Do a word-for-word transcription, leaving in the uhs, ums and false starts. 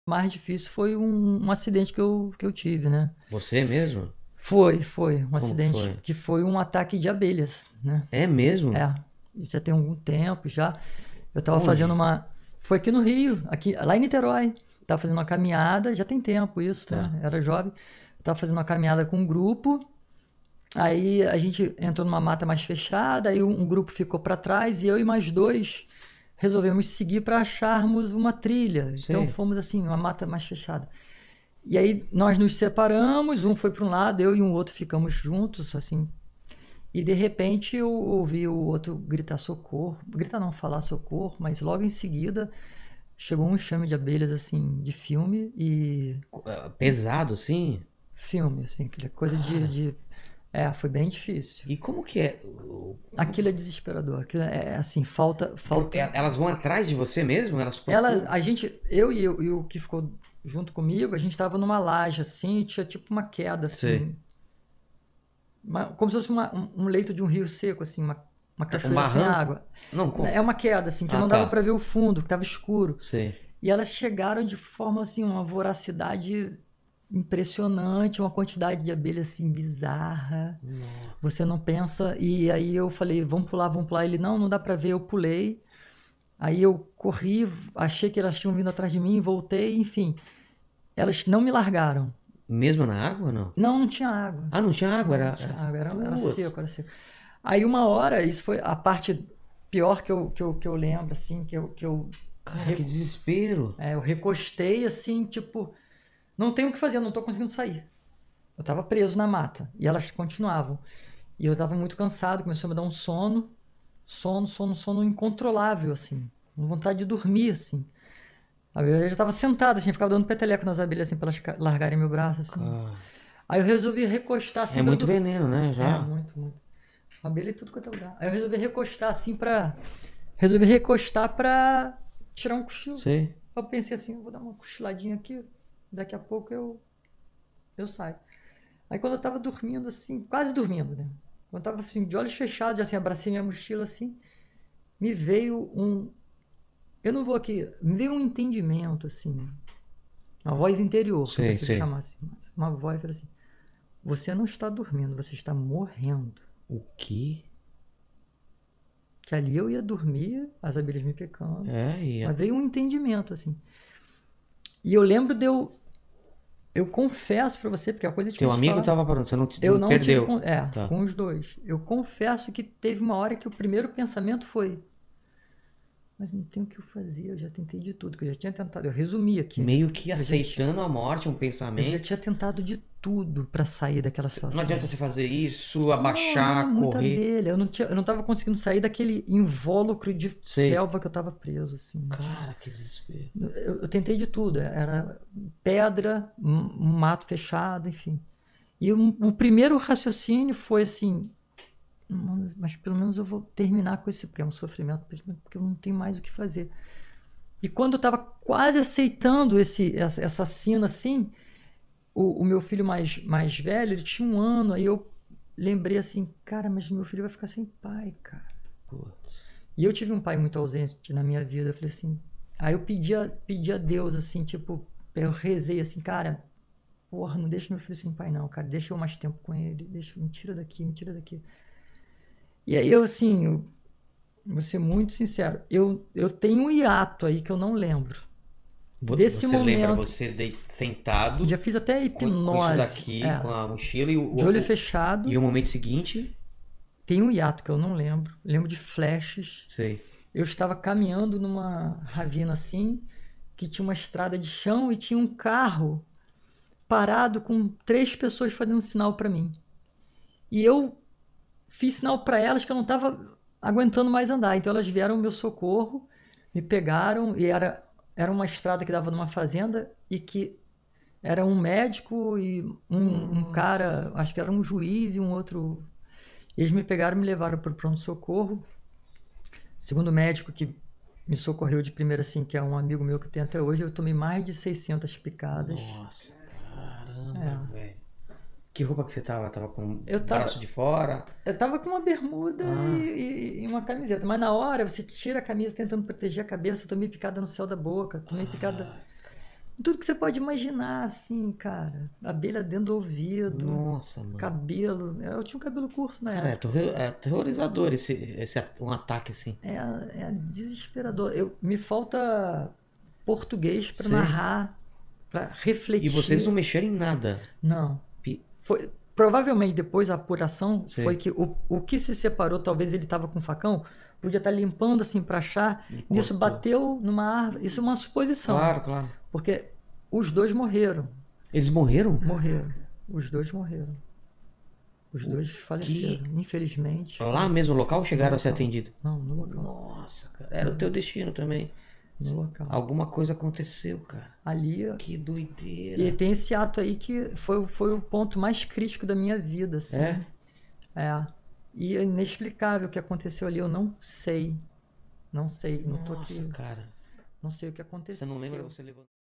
mais difícil foi um, um acidente que eu, que eu tive, né? Você mesmo? Foi, foi. Um Como acidente foi? que foi um ataque de abelhas, né? É mesmo? É, isso já tem algum tempo já. Eu tava fazendo Onde? uma... Foi aqui no Rio, aqui, lá em Niterói. Tava fazendo uma caminhada, já tem tempo isso, Tá. né? Era jovem. Eu tava fazendo uma caminhada com um grupo, aí a gente entrou numa mata mais fechada, aí um, um grupo ficou para trás e eu e mais dois resolvemos seguir para acharmos uma trilha. Então Sei. fomos assim, uma mata mais fechada. E aí nós nos separamos, um foi para um lado, eu e um outro ficamos juntos, assim. E de repente eu ouvi o outro gritar socorro, gritar não, falar socorro, mas logo em seguida chegou um enxame de abelhas assim de filme e Ah, pesado, assim? filme, assim, aquela coisa de, Cara. de... É, foi bem difícil. E como que é? O- Aquilo é desesperador. Aquilo é assim, falta, Por- falta. e- Elas vão atrás de você mesmo? Elas Elas, procuram? a gente, eu e, eu e o que ficou junto comigo, a gente tava numa laje assim, e tinha tipo uma queda Sei. assim, uma- como se fosse uma- um, um leito de um rio seco assim, uma, uma Tá um cachoeira sem barranco? água. Não, É como? uma queda assim que Ah, não dava tá. para ver o fundo, que tava escuro. Sei. E elas chegaram de forma assim, uma voracidade impressionante, uma quantidade de abelhas assim bizarra. Você não pensa. E aí eu falei, vamos pular, vamos pular. Ele, não, não dá pra ver. Eu pulei. Aí eu corri, achei que elas tinham vindo atrás de mim, voltei, enfim. Elas não me largaram. Mesmo na água, não? Não, não tinha água. Ah, não tinha água? Não, Era, não tinha era assim. água, era, era Putz. seco, era seco. Aí uma hora, isso foi a parte pior que eu, que eu, que eu lembro, assim, que eu, que eu, Cara, que desespero. é, eu recostei, assim, tipo, não tenho o que fazer, eu não tô conseguindo sair. Eu tava preso na mata, e elas continuavam. E eu tava muito cansado, começou a me dar um sono, sono, sono, sono incontrolável, assim, com vontade de dormir, assim. Aí eu já tava sentado, assim, ficava dando peteleco nas abelhas, assim, pra elas ca- largarem meu braço, assim. Cara. Aí eu resolvi recostar, assim, É pra muito dormir. veneno, né? É, Já. muito, muito. Abelha em tudo quanto é lugar. Aí eu resolvi recostar, assim, pra... Resolvi recostar pra tirar um cochilo. Sei. Eu pensei assim, eu vou dar uma cochiladinha aqui, daqui a pouco eu, eu saio. Aí quando eu tava dormindo, assim, quase dormindo, né? Quando eu tava, assim, de olhos fechados, assim, abracei minha mochila, assim, me veio um... Eu não vou aqui... Me veio um entendimento, assim, uma voz interior, que eu Sei, prefiro sei. chamar assim. Uma voz, falei assim, você não está dormindo, você está morrendo. O quê? Que ali eu ia dormir, as abelhas me picando. É, e Mas veio um entendimento, assim. E eu lembro de eu... Eu confesso pra você, porque é uma coisa teu difícil de amigo falar. tava parando, você não, te- Eu não não perdeu. tive... con- É, Tá. com os dois. Eu confesso que teve uma hora que o primeiro pensamento foi... Mas não tem o que eu fazer, eu já tentei de tudo, que eu já tinha tentado. Eu resumi aqui. Meio que Eu já tinha- aceitando a morte, um Eu já pensamento. tinha tentado de tudo pra sair daquela situação. Não adianta você fazer isso, abaixar, Não, não, muita correr. abelha. Eu não, tinha, eu não tava conseguindo sair daquele invólucro de Sei. selva que eu tava preso, assim. Cara, que desespero. Eu, eu tentei de tudo. Era pedra, um, um mato fechado, enfim. E o, o primeiro raciocínio foi assim... "Mano, mas pelo menos eu vou terminar com esse... Porque é um sofrimento, porque eu não tenho mais o que fazer. E quando eu tava quase aceitando esse, essa, essa cena, assim... O, o meu filho mais, mais velho, ele tinha um ano, aí eu lembrei assim, cara, mas meu filho vai ficar sem pai, cara. Putz. E eu tive um pai muito ausente na minha vida, eu falei assim, aí eu pedi a, pedi a Deus, assim, tipo, eu rezei assim, cara, porra, não deixa meu filho sem pai não, cara, deixa eu mais tempo com ele, deixa, me tira daqui, me tira daqui. E aí eu, assim, eu, vou ser muito sincero, eu, eu tenho um hiato aí que eu não lembro. Vo- Desse você lembra momento- você de- sentado Já fiz até com, hipnose. com isso daqui, é, com a mochila e o, de olho o- fechado. e o momento seguinte, Tem um hiato que eu não lembro. Lembro de flashes. sei. Eu estava caminhando numa ravina assim, que tinha uma estrada de chão e tinha um carro parado com três pessoas fazendo sinal para mim. E eu fiz sinal para elas que eu não estava aguentando mais andar. Então elas vieram ao meu socorro, me pegaram e era, era uma estrada que dava numa fazenda e que era um médico e um, um cara, acho que era um juiz e um outro. Eles me pegaram e me levaram para o pronto-socorro. Segundo o médico que me socorreu de primeira, assim, que é um amigo meu que tem até hoje, eu tomei mais de seiscentas picadas. Nossa, caramba, É. velho. Que roupa que você tava? Tava com o Eu tava- braço de fora? Eu tava com uma bermuda Ah. e, e- e uma camiseta, mas na hora você tira a camisa tentando proteger a cabeça, eu tomei picada no céu da boca, tomei picada... Tudo que você pode imaginar, assim, cara. Abelha dentro do ouvido, Nossa, mano. cabelo. Eu tinha um cabelo curto na Cara, é, época. terror- é aterrorizador esse, esse a- um ataque assim. É, é desesperador. Eu, me falta português para Sei. narrar, para refletir. E vocês não mexeram em nada. Não. Pi- Foi, provavelmente depois a apuração Sei. foi que o, o que se separou, talvez ele estava com um facão, podia estar limpando assim para achar. E Nisso cortou. bateu numa árvore. Isso é uma suposição. Claro, claro. Porque os dois morreram. Eles morreram? Morreram. Os dois morreram. Os dois faleceram, infelizmente. Lá mesmo no local ou chegaram a ser local. atendidos? Não, no local. Nossa, cara. Era o teu destino também. No local. Alguma coisa aconteceu, cara. Ali. Que doideira. E tem esse ato aí que foi, foi o ponto mais crítico da minha vida, assim. É? É. E é inexplicável o que aconteceu ali, eu não sei. Não sei, não tô Nossa, aqui. cara. Não sei o que Você aconteceu. não lembra? Você levou.